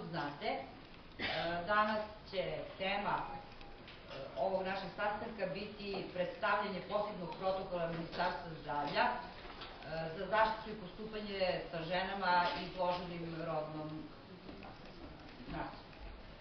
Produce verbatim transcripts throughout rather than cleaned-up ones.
znate, danas će tema ovog našeg sastanka biti predstavljanje posebnog protokola Ministarstva zdravlja za zaštitu i postupanje sa ženama izloženim rodnom nasilju.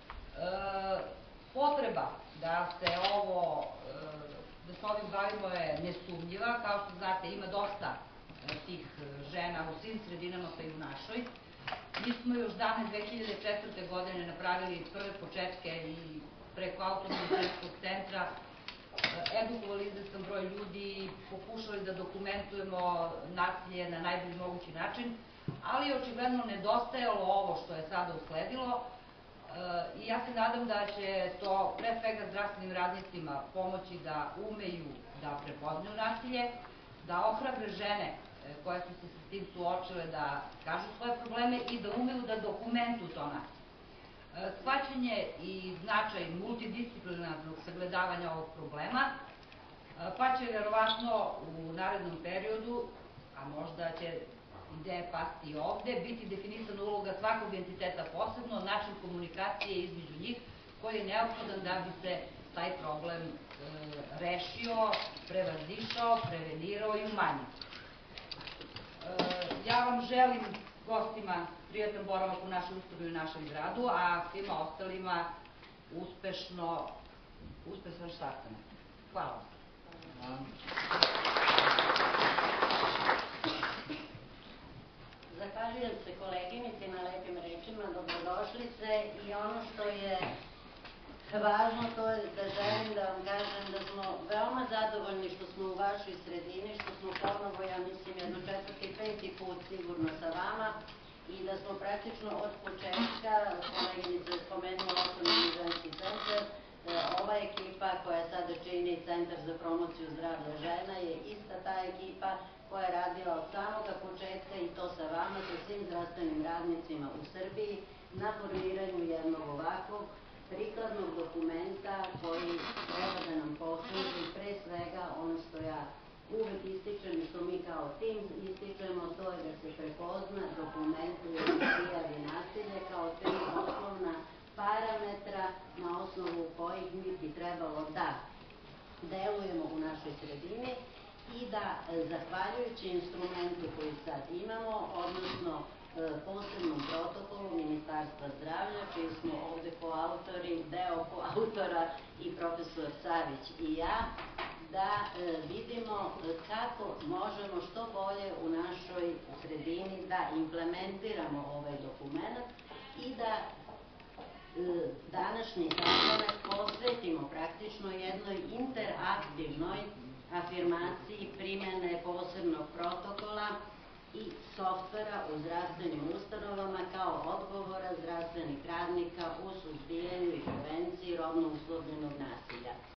Potreba da se ovo, da se ovim bavimo je nesumnjiva. Kao što znate, ima dosta tih žena u svim sredinama, pa i u našoj. Mi smo još davne dve hiljade četvrte. godine napravili prve početke i preko Autonomnog ženskog centra edukovali izvestan broj ljudi i pokušali da dokumentujemo nasilje na najbolji mogući način, ali je očigledno nedostajalo ovo što je sada usledilo i ja se nadam da će to pre svega zdravstvenim radnicima pomoći da umeju da prepoznaju nasilje, da ohrabre žene koje su se sa tim suočile da kažu svoje probleme i da umeju da dokumentuju to nasilje. Shvaćanje i značaj multidisciplinarnog sagledavanja ovog problema, pa će verovatno u narednom periodu, a možda će ideje pasti i ovde, biti definisana uloga svakog entiteta posebno, način komunikacije između njih koji je neophodan da bi se taj problem rešio, prevazišao, prevenirao i umanjio. Ja vam želim, gostima, prijatan boravak u našoj ustanovi i našem gradu, a svima ostalima uspešno, uspešan sastanak. Hvala. Zahvaljujem se koleginici na lepim rečima, dobrodošlice, i ono što je važno to je da želim da vam kažem da smo veoma zadovoljni što smo u vašoj sredini, što smo ponovo, ja mislim, jedno četvrti, peti put sigurno sa vama i da smo praktično od početka, koleginica je spomenula Autonomni ženski centar, ova ekipa koja sada čini Centar za promociju zdravlja žena je ista ta ekipa koja je radila od samoga početka i to sa vama, sa svim zdravstvenim radnicima u Srbiji na formiranju jednog ovakvog prikladnog dokumenta koji treba da nam posluži pre svega ono što ja uvek ističem i što mi kao tim ističemo, to je da se prepozna, dokumentuje i prijavi nasilje kao tri osnovna parametra na osnovu kojih mi bi trebalo da delujemo u našoj sredini i da, zahvaljujući instrumentu koji sad imamo, odnosno posebnom protokolu Ministarstva zdravlja, čiji smo ovde koautori, deo koautora i profesor Savić i ja, da vidimo kako možemo što bolje u našoj sredini da implementiramo ovaj dokument i da današnji sastanak posvetimo praktično jednoj interaktivnoj afirmaciji primene posebnog protokola i softvera u zdravstvenim ustanovama kao odgovora zdravstvenih radnika u suzbijanju i prevenciji rodno uslovljenog nasilja.